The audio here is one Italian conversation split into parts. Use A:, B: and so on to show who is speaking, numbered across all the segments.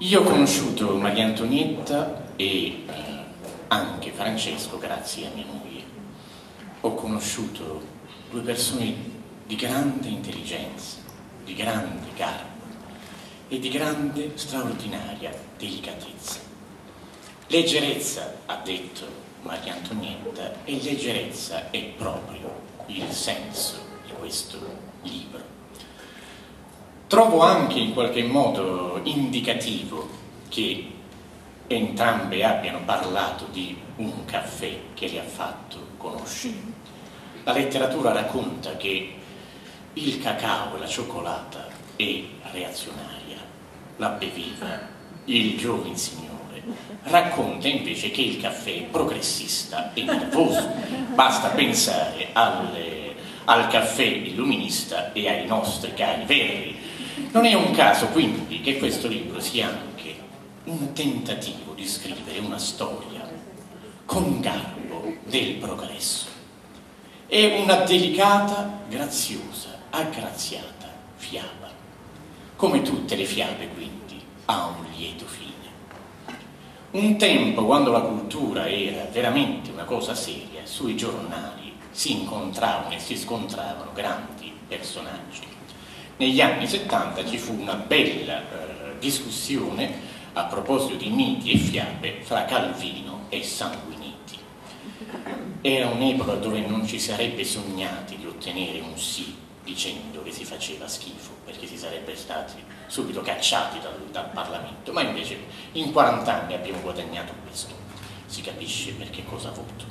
A: Io ho conosciuto Maria Antonietta e anche Francesco grazie a mia moglie. Ho conosciuto due persone di grande intelligenza, di grande garbo e di grande straordinaria delicatezza. Leggerezza, ha detto Maria Antonietta, e leggerezza è proprio il senso di questo libro. Trovo anche in qualche modo indicativo che entrambe abbiano parlato di un caffè che le ha fatto conoscere. La letteratura racconta che il cacao e la cioccolata è reazionaria, la beveva il giovane signore. Racconta invece che il caffè è progressista e nervoso. Basta pensare al caffè illuminista e ai nostri cari verdi. Non è un caso quindi che questo libro sia anche un tentativo di scrivere una storia con garbo del progresso. È una delicata, graziosa, aggraziata fiaba. Come tutte le fiabe quindi ha un lieto fine. Un tempo, quando la cultura era veramente una cosa seria, sui giornali si incontravano e si scontravano grandi personaggi. Negli anni 70 ci fu una bella discussione a proposito di miti e fiabe fra Calvino e Sanguinetti. Era un'epoca dove non ci sarebbe sognati di ottenere un sì dicendo che si faceva schifo, perché si sarebbe stati subito cacciati dal Parlamento, ma invece in 40 anni abbiamo guadagnato questo. Si capisce perché cosa voto.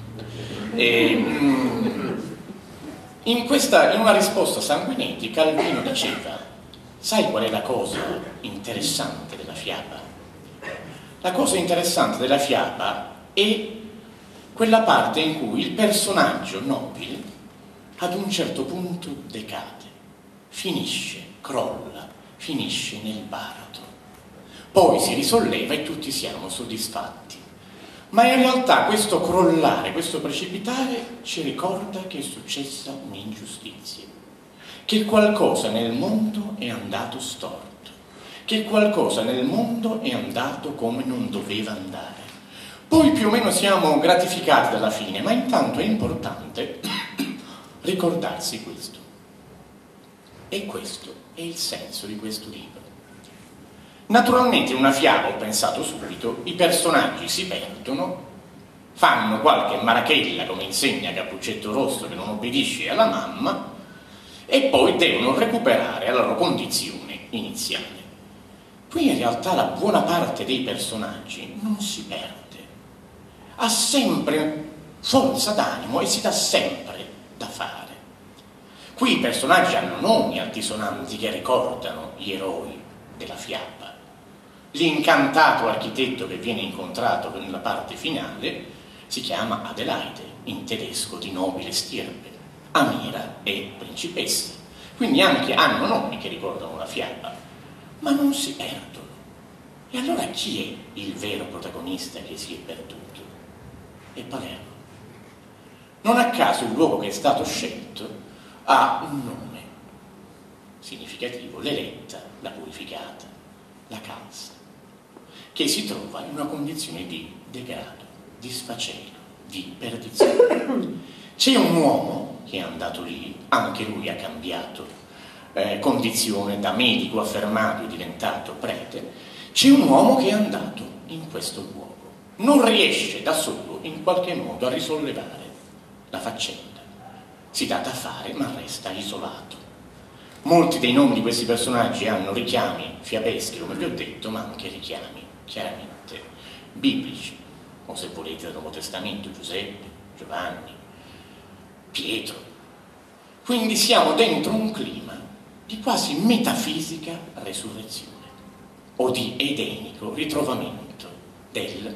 A: In una risposta a Sanguinetti, Calvino diceva: sai qual è la cosa interessante della fiaba? La cosa interessante della fiaba è quella parte in cui il personaggio nobile ad un certo punto decade, finisce, crolla, finisce nel baratro. Poi si risolleva e tutti siamo soddisfatti. Ma in realtà questo crollare, questo precipitare ci ricorda che è successa un'ingiustizia, che qualcosa nel mondo è andato storto, che qualcosa nel mondo è andato come non doveva andare. Poi più o meno siamo gratificati dalla fine, ma intanto è importante ricordarsi questo. E questo è il senso di questo libro. Naturalmente in una fiaba, ho pensato subito, i personaggi si perdono, fanno qualche marachella, come insegna Cappuccetto Rosso che non obbedisce alla mamma, e poi devono recuperare la loro condizione iniziale. Qui in realtà la buona parte dei personaggi non si perde, ha sempre forza d'animo e si dà sempre da fare. Qui i personaggi hanno nomi altisonanti che ricordano gli eroi della fiaba. L'incantato architetto che viene incontrato nella parte finale si chiama Adelaide, in tedesco di nobile stirpe. Amira è principessa. Quindi anche hanno nomi che ricordano la fiaba, ma non si perdono. E allora chi è il vero protagonista che si è perduto? È Palermo. Non a caso il luogo che è stato scelto ha un nome significativo: l'eletta, la purificata, la calza, che si trova in una condizione di degrado, di sfacelo, di perdizione. C'è un uomo che è andato lì, anche lui ha cambiato condizione, da medico affermato è diventato prete. C'è un uomo che è andato in questo luogo, non riesce da solo in qualche modo a risollevare la faccenda, si dà da fare ma resta isolato. Molti dei nomi di questi personaggi hanno richiami fiabeschi, come vi ho detto, ma anche richiami chiaramente biblici, o se volete del Nuovo Testamento: Giuseppe, Giovanni, Pietro. Quindi siamo dentro un clima di quasi metafisica resurrezione o di edenico ritrovamento del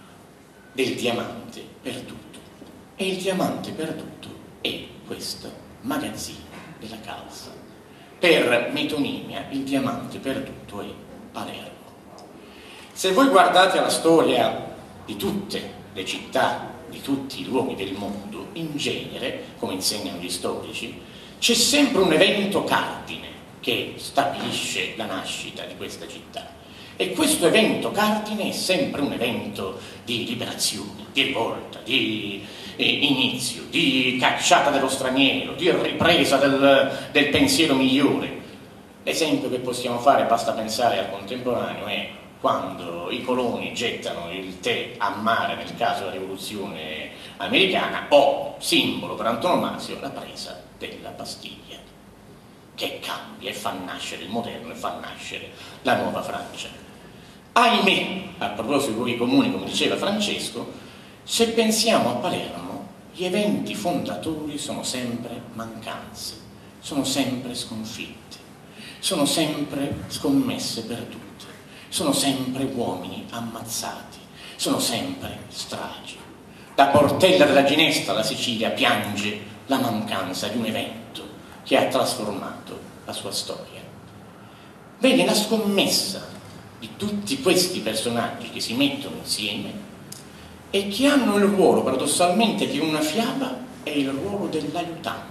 A: diamante perduto. E il diamante perduto è questo magazzino della calza. Per metonimia il diamante perduto è Palermo. Se voi guardate la storia di tutte le città, di tutti i luoghi del mondo, in genere, come insegnano gli storici, c'è sempre un evento cardine che stabilisce la nascita di questa città. E questo evento cardine è sempre un evento di liberazione, di rivolta, di inizio, di cacciata dello straniero, di ripresa del pensiero migliore. L'esempio che possiamo fare, basta pensare al contemporaneo, è quando i coloni gettano il tè a mare nel caso della rivoluzione americana, o, simbolo per antonomasia, la presa della Bastiglia, che cambia e fa nascere il moderno e fa nascere la nuova Francia. Ahimè, a proposito di luoghi comuni, come diceva Francesco, se pensiamo a Palermo, gli eventi fondatori sono sempre mancanze, sono sempre sconfitte, sono sempre scommesse perdute, sono sempre uomini ammazzati, sono sempre stragi. Da Portella della Ginestra la Sicilia piange la mancanza di un evento che ha trasformato la sua storia. Vede, la scommessa di tutti questi personaggi che si mettono insieme e che hanno il ruolo, paradossalmente, di una fiaba è il ruolo dell'aiutante.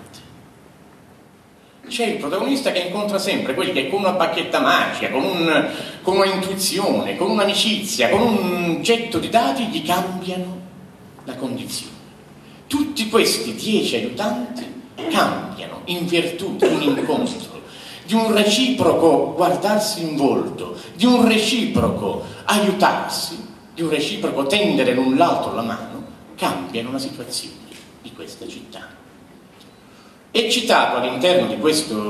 A: C'è il protagonista che incontra sempre quelli che con una bacchetta magica, con una intuizione, con un'amicizia, con un getto di dati gli cambiano la condizione. Tutti questi 10 aiutanti cambiano in virtù di un incontro, di un reciproco guardarsi in volto, di un reciproco aiutarsi, di un reciproco tendere l'un l'altro la mano, cambiano la situazione di questa città. È citato all'interno di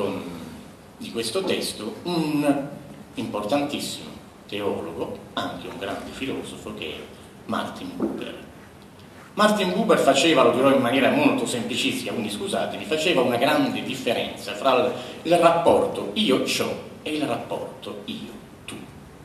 A: questo testo un importantissimo teologo, anche un grande filosofo, che è Martin Buber. Martin Buber faceva, lo dirò in maniera molto semplicistica, quindi scusatemi, faceva una grande differenza fra il rapporto io-ciò e il rapporto io-tu.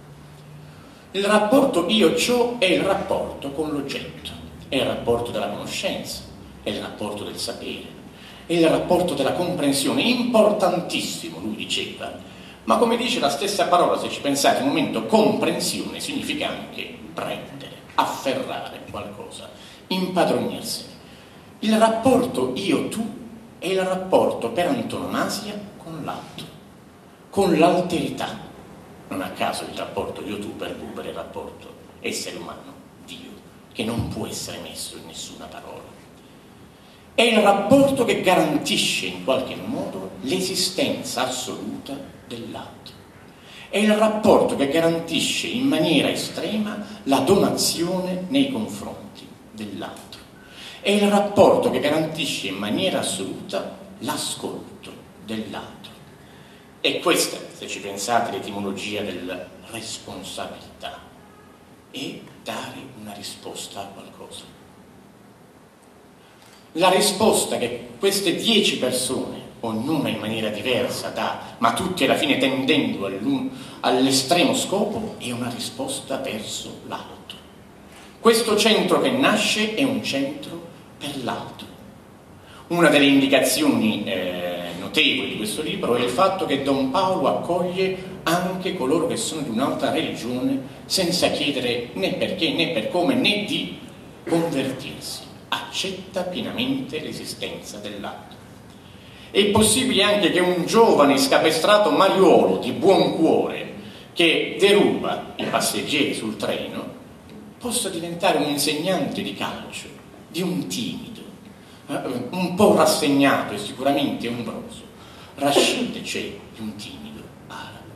A: Il rapporto io-ciò è il rapporto con l'oggetto, è il rapporto della conoscenza, è il rapporto del sapere, è il rapporto della comprensione, importantissimo, lui diceva, ma come dice la stessa parola, se ci pensate un momento, comprensione significa anche prendere, afferrare qualcosa, impadronirsene. Il rapporto io-tu è il rapporto per antonomasia con l'altro, con l'alterità. Non a caso il rapporto io-tu per Buber è il rapporto essere umano-Dio, che non può essere messo in nessuna parola. È il rapporto che garantisce in qualche modo l'esistenza assoluta dell'altro. È il rapporto che garantisce in maniera estrema la donazione nei confronti dell'altro. È il rapporto che garantisce in maniera assoluta l'ascolto dell'altro. E questa, se ci pensate, l'etimologia della responsabilità, è dare una risposta a qualcosa. La risposta che queste 10 persone, ognuna in maniera diversa, dà, ma tutti alla fine tendendo all'estremo scopo, è una risposta verso l'altro. Questo centro che nasce è un centro per l'altro. Una delle indicazioni notevoli di questo libro è il fatto che Don Paolo accoglie anche coloro che sono di un'altra religione senza chiedere né perché, né per come, né di convertirsi. Accetta pienamente l'esistenza dell'altro. È possibile anche che un giovane scapestrato mariuolo di buon cuore che deruba i passeggeri sul treno possa diventare un insegnante di calcio, di un timido, un po' rassegnato e sicuramente ombroso. Rashid c'è di un timido arabo.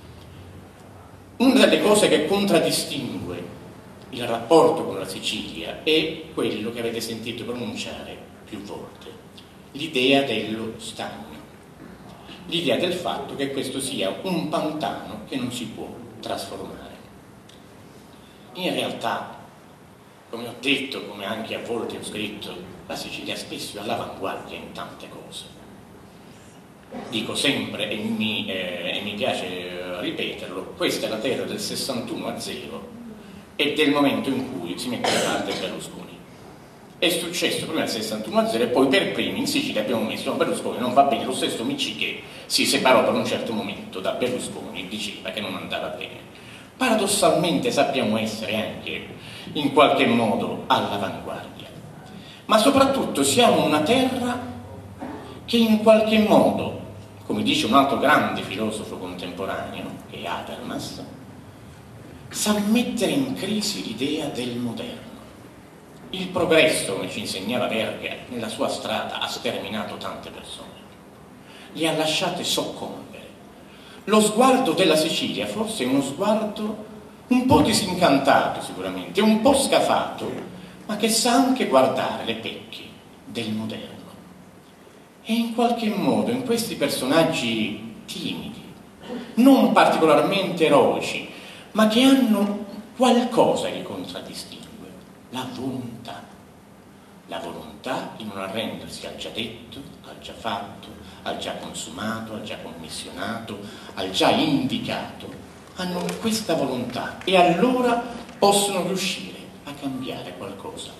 A: Una delle cose che contraddistingue il rapporto con la Sicilia è quello che avete sentito pronunciare più volte, l'idea dello stagno, l'idea del fatto che questo sia un pantano che non si può trasformare. In realtà, come ho detto, come anche a volte ho scritto, la Sicilia spesso è all'avanguardia in tante cose. Dico sempre, e mi piace ripeterlo, questa è la terra del 61-0 e del momento in cui si mette da parte Berlusconi. È successo prima del 61-0 e poi per primi in Sicilia abbiamo messo Berlusconi non va bene, lo stesso Micci che si separò per un certo momento da Berlusconi diceva che non andava bene. Paradossalmente sappiamo essere anche in qualche modo all'avanguardia, ma soprattutto siamo una terra che in qualche modo, come dice un altro grande filosofo contemporaneo, che è Habermas, sa mettere in crisi l'idea del moderno. Il progresso, come ci insegnava Verga, nella sua strada ha sterminato tante persone, le ha lasciate soccombere. Lo sguardo della Sicilia forse è uno sguardo un po' disincantato sicuramente, un po' scafato, ma che sa anche guardare le pecche del moderno. E in qualche modo in questi personaggi timidi, non particolarmente eroici, ma che hanno qualcosa che li contraddistingue, la volontà. La volontà di non arrendersi al già detto, al già fatto, al già consumato, al già commissionato, al già indicato. Hanno questa volontà e allora possono riuscire a cambiare qualcosa.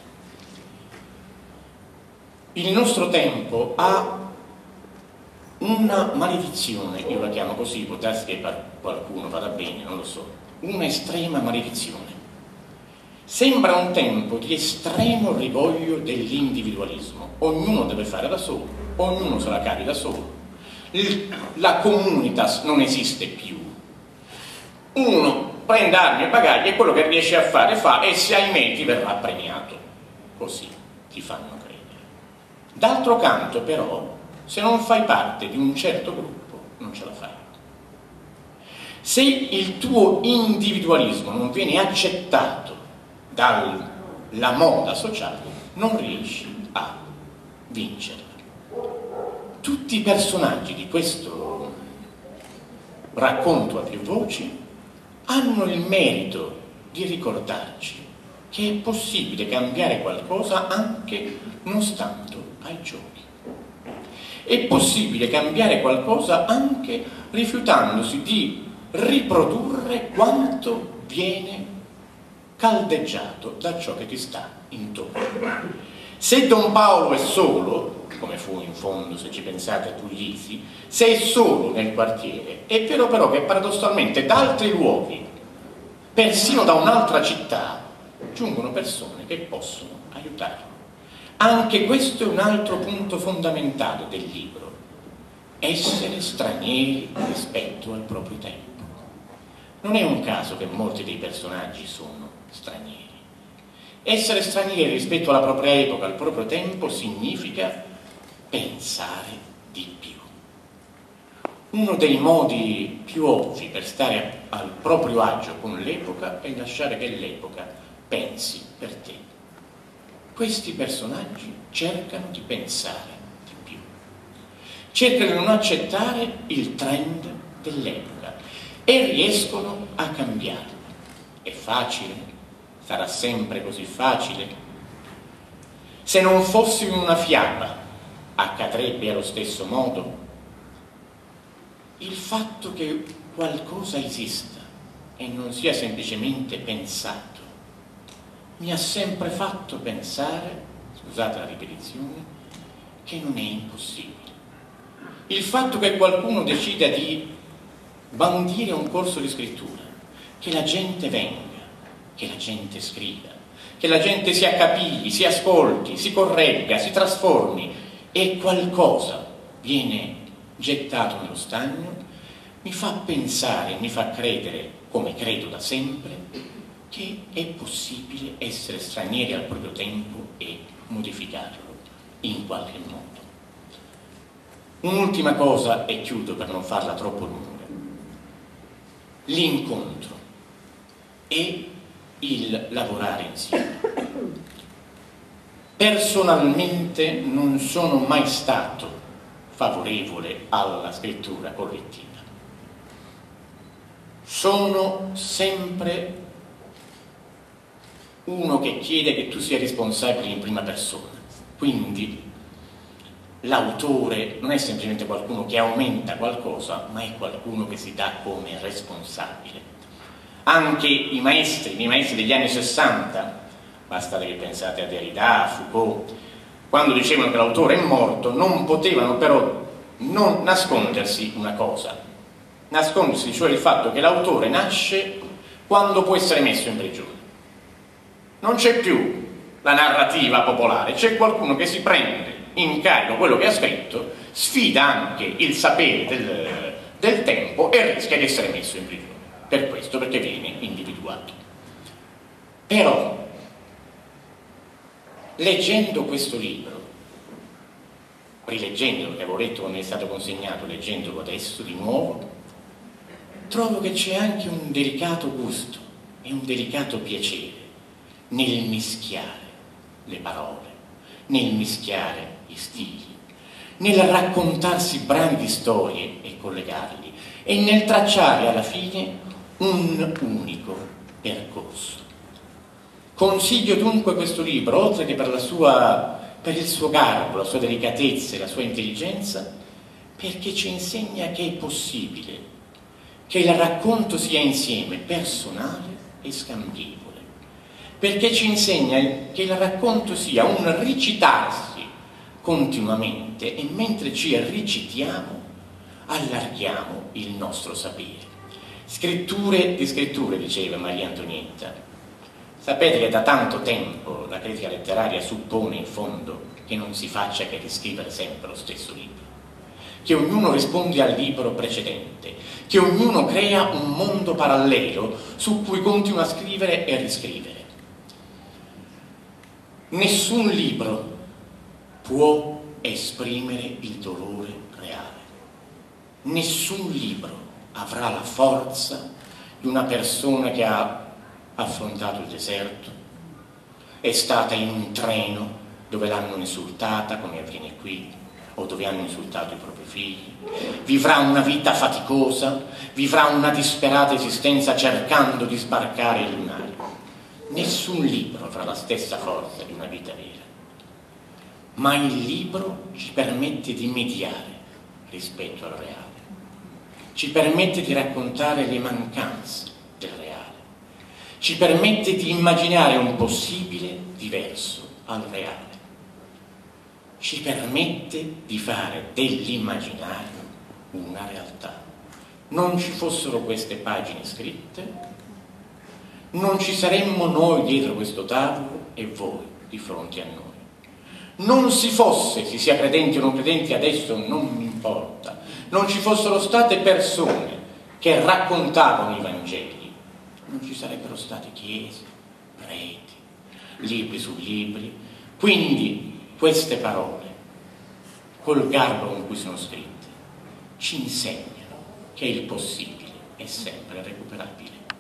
A: Il nostro tempo ha una maledizione, io la chiamo così, può darsi che per qualcuno vada bene, non lo so, una estrema maledizione. Sembra un tempo di estremo rigoglio dell'individualismo, ognuno deve fare da solo, ognuno se la cavi da solo, la communitas non esiste più, uno prende armi e bagagli e quello che riesce a fare fa e se hai meriti verrà premiato, così ti fanno credere. D'altro canto però, se non fai parte di un certo gruppo non ce la fai. Se il tuo individualismo non viene accettato dalla moda sociale, non riesci a vincere. Tutti i personaggi di questo racconto a più voci hanno il merito di ricordarci che è possibile cambiare qualcosa anche non stando ai giochi. È possibile cambiare qualcosa anche rifiutandosi di riprodurre quanto viene caldeggiato da ciò che ti sta intorno. Se Don Paolo è solo, come fu in fondo, se ci pensate, a Puglisi, se è solo nel quartiere, è vero però che paradossalmente da altri luoghi, persino da un'altra città, giungono persone che possono aiutarlo. Anche questo è un altro punto fondamentale del libro: essere stranieri rispetto al proprio tempo. Non è un caso che molti dei personaggi sono stranieri. Essere stranieri rispetto alla propria epoca, al proprio tempo, significa pensare di più. Uno dei modi più ovvi per stare al proprio agio con l'epoca è lasciare che l'epoca pensi per te. Questi personaggi cercano di pensare di più, cercano di non accettare il trend dell'epoca e riescono a cambiarlo. È facile? Sarà sempre così facile? Se non fossi una fiaba, accadrebbe allo stesso modo? Il fatto che qualcosa esista e non sia semplicemente pensato mi ha sempre fatto pensare, scusate la ripetizione, che non è impossibile. Il fatto che qualcuno decida di bandire un corso di scrittura, che la gente venga, che la gente scriva, che la gente si accapigli, si ascolti, si corregga, si trasformi e qualcosa viene gettato nello stagno, mi fa pensare, mi fa credere, come credo da sempre, che è possibile essere stranieri al proprio tempo e modificarlo in qualche modo. Un'ultima cosa e chiudo per non farla troppo lunga. L'incontro e il lavorare insieme. Personalmente non sono mai stato favorevole alla scrittura collettiva. Sono sempre uno che chiede che tu sia responsabile in prima persona. Quindi l'autore non è semplicemente qualcuno che aumenta qualcosa, ma è qualcuno che si dà come responsabile. Anche i miei maestri degli anni 60, basta che pensate a Derrida, a Foucault, quando dicevano che l'autore è morto, non potevano però non nascondersi una cosa. Nascondersi, cioè il fatto che l'autore nasce quando può essere messo in prigione. Non c'è più la narrativa popolare, c'è qualcuno che si prende in carico quello che ha scritto, sfida anche il sapere del tempo e rischia di essere messo in prigione. per questo, perché viene individuato. Però, leggendo questo libro, rileggendolo, che avevo letto quando mi è stato consegnato, leggendolo adesso di nuovo, trovo che c'è anche un delicato gusto e un delicato piacere nel mischiare le parole, nel mischiare gli stili, nel raccontarsi brani di storie e collegarli, e nel tracciare alla fine un unico percorso. Consiglio dunque questo libro, oltre che per il suo garbo, la sua delicatezza e la sua intelligenza, perché ci insegna che è possibile che il racconto sia insieme personale e scambievole, perché ci insegna che il racconto sia un ricitarsi continuamente, e mentre ci recitiamo allarghiamo il nostro sapere. Scritture di scritture, diceva Maria Antonietta. Sapete che da tanto tempo la critica letteraria suppone in fondo che non si faccia che riscrivere sempre lo stesso libro, che ognuno risponde al libro precedente, che ognuno crea un mondo parallelo su cui continua a scrivere e riscrivere. Nessun libro può esprimere il dolore reale. Nessun libro avrà la forza di una persona che ha affrontato il deserto, è stata in un treno dove l'hanno insultata, come avviene qui, o dove hanno insultato i propri figli, vivrà una vita faticosa, vivrà una disperata esistenza cercando di sbarcare il lunario. Nessun libro avrà la stessa forza di una vita vera, ma il libro ci permette di mediare rispetto al reale, ci permette di raccontare le mancanze del reale, ci permette di immaginare un possibile diverso al reale, ci permette di fare dell'immaginario una realtà. Non ci fossero queste pagine scritte, non ci saremmo noi dietro questo tavolo e voi di fronte a noi. Non si fosse, si sia credenti o non credenti, adesso non mi importa, non ci fossero state persone che raccontavano i Vangeli, non ci sarebbero state chiese, preti, libri su libri. Quindi queste parole, col garbo con cui sono scritte, ci insegnano che il possibile è sempre recuperabile.